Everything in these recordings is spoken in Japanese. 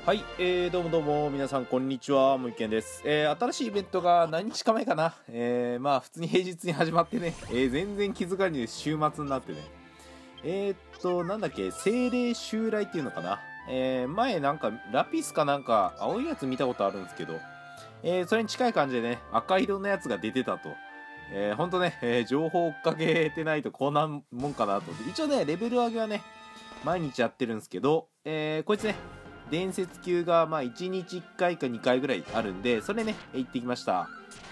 はい、どうもどうも、皆さんこんにちは、もいけんです。新しいイベントが何日か前かな。まあ、普通に平日に始まってね、全然気づかに週末になってね。なんだっけ、精霊襲来っていうのかな。前なんか、ラピスかなんか、青いやつ見たことあるんですけど、それに近い感じでね、赤色のやつが出てたと。ほんとね、情報追っかけてないとこんなもんかなと。一応ね、レベル上げはね、毎日やってるんですけど、こいつね、伝説級がまあ1日1回か2回ぐらいあるんで、それね、行ってきました。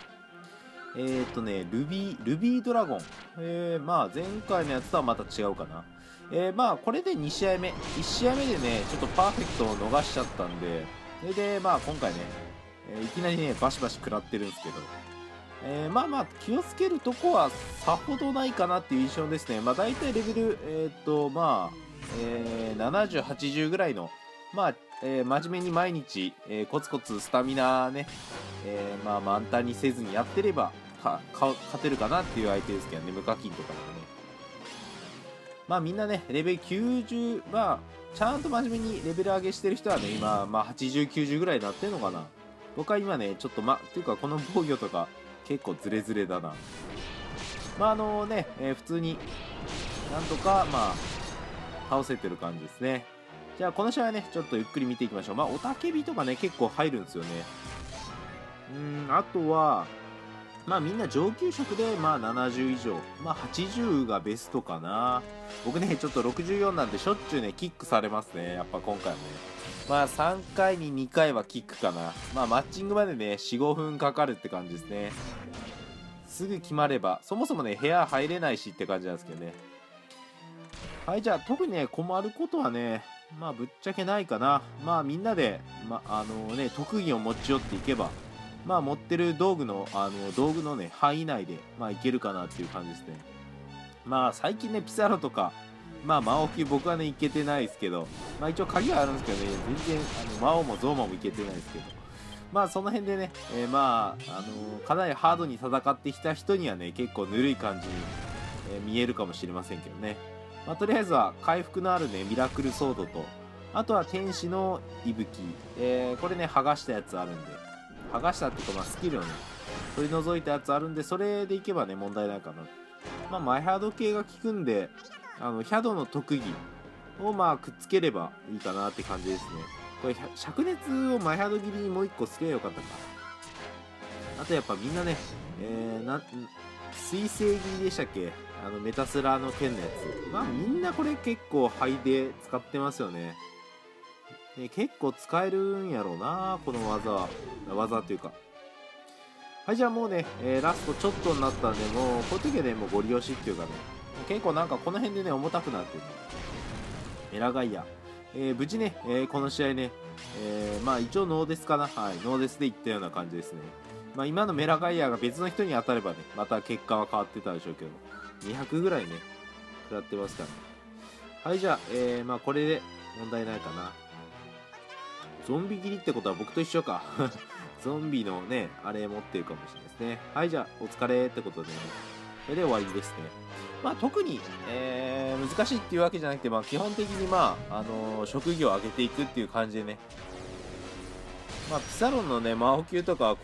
ルビードラゴン。まあ前回のやつとはまた違うかな。まあこれで2試合目。1試合目でね、ちょっとパーフェクトを逃しちゃったんで、それでまあ今回ね、いきなりね、バシバシ食らってるんですけど、まあまあ気をつけるとこはさほどないかなっていう印象ですね。まあ大体レベル、70、80ぐらいの、まあ、真面目に毎日、コツコツスタミナね、まあ満タンにせずにやってれば勝てるかなっていう相手ですけどね、無課金とかでもね。まあみんなね、レベル90、まあ、ちゃんと真面目にレベル上げしてる人はね、今、まあ80、90ぐらいになってんのかな。僕は今ね、ちょっとっていうかこの防御とか結構ズレズレだな。まあ普通になんとか、まあ、倒せてる感じですね。じゃあこの試合はね、ちょっとゆっくり見ていきましょう。まあ、雄たけびとかね、結構入るんですよね。あとは、まあみんな上級職で、まあ70以上。まあ80がベストかな。僕ね、ちょっと64なんでしょっちゅうね、キックされますね。やっぱ今回もね。まあ3回に2回はキックかな。まあマッチングまでね、4、5分かかるって感じですね。すぐ決まれば、そもそもね、部屋入れないしって感じなんですけどね。はい、じゃあ特にね、困ることはね、まあぶっちゃけないかな。まあみんなで、特技を持ち寄っていけば、まあ持ってる道具のね、範囲内で、まあいけるかなっていう感じですね。まあ最近ね、ピサロとか、まあ魔王級僕はね、いけてないですけど、まあ一応鍵はあるんですけどね、全然、魔王もゾーマもいけてないですけど、まあその辺でね、かなりハードに戦ってきた人にはね、結構ぬるい感じに、見えるかもしれませんけどね。まあ、とりあえずは回復のあるね、ミラクルソードと、あとは天使の息吹、これね、剥がしたやつあるんで、剥がしたっていうか、まあ、スキルをね、取り除いたやつあるんで、それでいけばね、問題ないかな。まあ、マイハード系が効くんで、ヒャドの特技をまあ、くっつければいいかなって感じですね。これ、灼熱をマイハード切りにもう一個すればよかったか。あとやっぱみんなね、水星切りでしたっけ、メタスラの剣のやつ。まあみんなこれ結構肺で使ってますよね。結構使えるんやろうな、この技っていうか。はい、じゃあもうね、ラストちょっとになったんで、もう、こういう時はね、もうゴリ押しっていうかね、結構なんかこの辺でね、重たくなってる。メラガイア。無事ね、この試合ね、まあ一応ノーデスかな。はい、ノーデスでいったような感じですね。まあ今のメラガイアが別の人に当たればね、また結果は変わってたでしょうけど、200ぐらいね、食らってますからね。はい、じゃあ、まあこれで問題ないかな。ゾンビ切りってことは僕と一緒か。ゾンビのね、あれ持ってるかもしれないですね。はい、じゃあ、お疲れってことでね、それで終わりですね。まあ特に、難しいっていうわけじゃなくて、まあ基本的にまあ、職業を上げていくっていう感じでね、まあピサロンのね、魔法級とかは